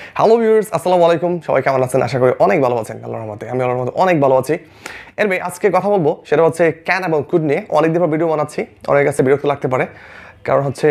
Hello viewers, আসসালামু আলাইকুম। সবাই কেমন আছেন? আশা করি অনেক ভালো আছেন আল্লাহর রহমতে। আমি আল্লাহর রহমতে অনেক ভালো আছি। এরপরে আজকে কথা বলবো সেটা হচ্ছে ক্যান এবং কুড নিয়ে। অনেকদিন পর ভিডিও বানাচ্ছি, অনেকের কাছে বিরক্ত লাগতে পারে, কারণ হচ্ছে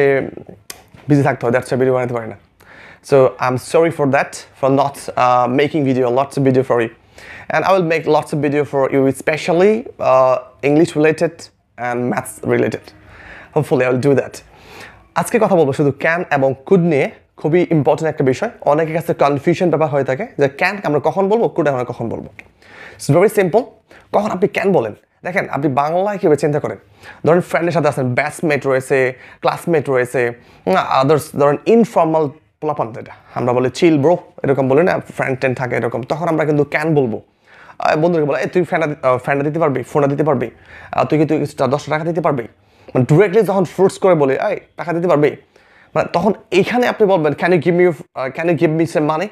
বিজি থাকতে হয়, দ্যাটস ভিডিও বানাতে পারি না। So I'm sorry for that, for not making lots of video for you. And I will make lots of video for you, especially English related and maths related. Hopefully I will do that. আজকে কথা বলবো শুধু can এবং could নিয়ে। খুবই important একটা বিষয়, অনেকের কাছে কনফিউশন ব্যাপার হয়ে থাকে যে ক্যান আমরা কখন বলবো, কুড আমরা কখন বলবো। It's very simple. কখন আপনি ক্যান বলেন, দেখেন আপনি বাংলায় কীভাবে চিন্তা করেন। ধরেন ফ্রেন্ডের সাথে আছেন, ব্যাচমেট রয়েছে, ক্লাসমেট রয়েছে, আদার্স ধরেন ইনফর্মাল পোলাপান, যেটা আমরা বলি চিল ব্রো, এরকম বলি না, ফ্রেন্ড টেন থাকে এরকম, তখন আমরা কিন্তু ক্যান বলবো। বন্ধুকে বলে তুই ফ্রেন্ডা দিতে পারবি, ফোনটা দিতে পারবি, তুই 10 টাকা দিতে পারবি, মানে ডিরেক্টলি যখন ফোর্স করে বলি এই টাকা দিতে পারবি, মানে তখন এইখানে আপনি বলবেন can you give me some money,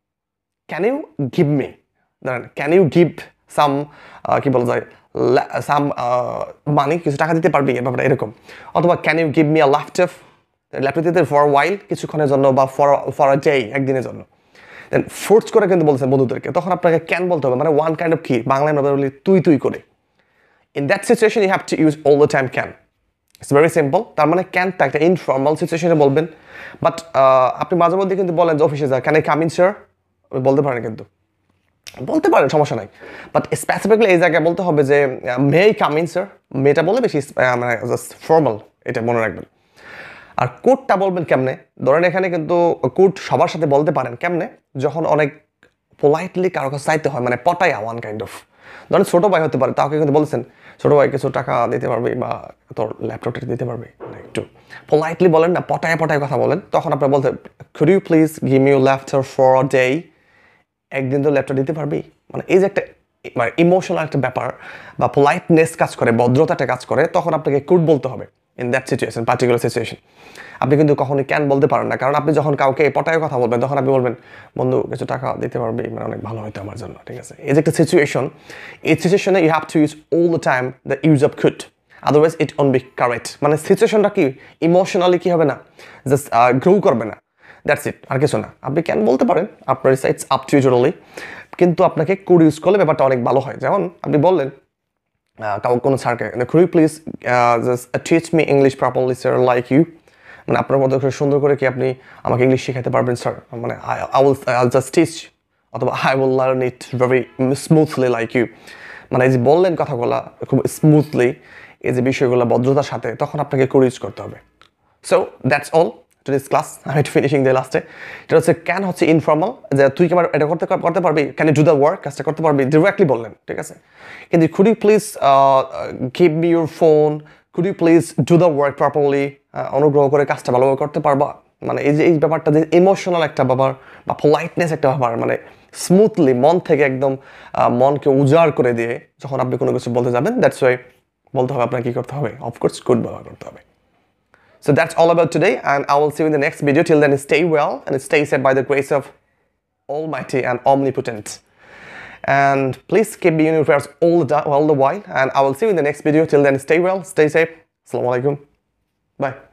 can you give me, ধরেন ক্যান ইউ গিভ সাম, কি বলা যায়, সাম মানি, কিছু টাকা দিতে পারবি, এর ব্যাপারটা এরকম। অথবা can you give me a laptop, laptop দিতে ফর ওয়াইল, কিছুক্ষণের জন্য, বা ফর আ ডে, একদিনের জন্য। দেন ফোর্স করে কিন্তু বলছেন বন্ধুদেরকে, তখন আপনাকে ক্যান বলতে হবে, মানে ওয়ান কাইন্ড অফ কি বাংলায় আমরা বলি তুই তুই করে। In that situation you have to use all the time can. It's very simple. তার মানে ক্যানটা একটা ইনফর্মাল সিচুয়েশনে বলবেন, বাট আপনি মাঝে মধ্যে কিন্তু বলেন যে অফিসে যা, can I come in sir, বলতে পারেন, কিন্তু বলতে পারেন, সমস্যা নাই, বাট স্পেসিফিকলি এই জায়গায় বলতে হবে যে may I come in sir. মেয়েটা বলে বেশি মানে জাস্ট ফর্মাল, এটা মনে রাখবেন। আর কোডটা বলবেন কেমনে, ধরেন এখানে কিন্তু কোড সবার সাথে বলতে পারেন কেমনে, যখন অনেক পোলাইটলি কারো কাছে চাইতে হয়, মানে পটায়া ওয়ান কাইন্ড অফ। ধরেন ছোটো ভাই হতে পারে, তাকে কিন্তু বলেছেন ছোটো ভাই কিছু টাকা দিতে পারবি, বা তোর ল্যাপটপটা দিতে পারবি, মানে একটু পোলাইটলি বলেন না, পটায় পটায় কথা বলেন, তখন আপনার বলতে could you please give me your laptop for a day, একদিন তো ল্যাপটপ দিতে পারবি। মানে এই যে একটা মানে ইমোশনাল একটা ব্যাপার, বা পোলাইটনেস কাজ করে, ভদ্রতাটা কাজ করে, তখন আপনাকে কুড বলতে হবে in that situation, particular situation. আপনি কিন্তু কখনোই ক্যান বলতে পারেন না, কারণ আপনি যখন কাউকে পটায় কথা বলবেন, তখন আপনি বলবেন বন্ধু কিছু টাকা দিতে পারবি, মানে অনেক ভালো হতো আমার জন্য, ঠিক আছে। এই যে একটা সিচুয়েশন, এই সিচুয়েশনে you have to use all the time the use of could, otherwise it won't be correct. মানে সিচুয়েশনটা কি ইমোশনালি কি হবে না, জাস্ট গ্রো করবে না, দ্যাটস ইট, আর কিছু না। আপনি ক্যান বলতে পারেন, আপনার it's up to you totally, কিন্তু আপনাকে কুড ইউজ করলে ব্যাপারটা অনেক ভালো হয়। যেমন আপনি বললেন কাউ কোনো স্যারকে, could you please just teach me English properly sir like you, মানে আপনার মতো করে সুন্দর করে কি আপনি আমাকে ইংলিশ শেখাতে পারবেন স্যার, মানে আই উইল জাস্ট টিচ, অথবা I will learn it very smoothly like you. মানে এই যে বললেন কথাগুলো খুব স্মুথলি, এই যে বিষয়গুলো ভদ্রতার সাথে, তখন আপনাকে কুড ইউজ করতে হবে। So that's all today's class. আমি একটু ফিনিশিং দিয়ে লাস্টে, এটা হচ্ছে ক্যান হচ্ছে ইনফর্মাল, যে তুই কি আমার এটা করতে পারবি, can you do the work, কাজটা করতে পারবি, ডিরেক্টলি বললেন, ঠিক আছে। কিন্তু could you please give me your phone, could you please do the work properly, অনুগ্রহ করে কাজটা ভালোভাবে করতে পারবা, মানে এই যে এই ব্যাপারটা যে ইমোশনাল একটা ব্যাপার, বা পোলাইটনেস একটা ব্যাপার, মানে স্মুথলি মন থেকে একদম মনকে উজাড় করে দিয়ে যখন আপনি কোনো কিছু বলতে যাবেন, দ্যাটস ওয়াই বলতে হবে আপনাকে কী করতে হবে, অফকোর্স কুড ব্যবহার করতে হবে। So that's all about today, and I will see you in the next video. Till then, stay well and stay safe by the grace of Almighty and Omnipotent. And please keep being your prayers all the while. And I will see you in the next video. Till then, stay well, stay safe. Assalamu alaikum. Bye.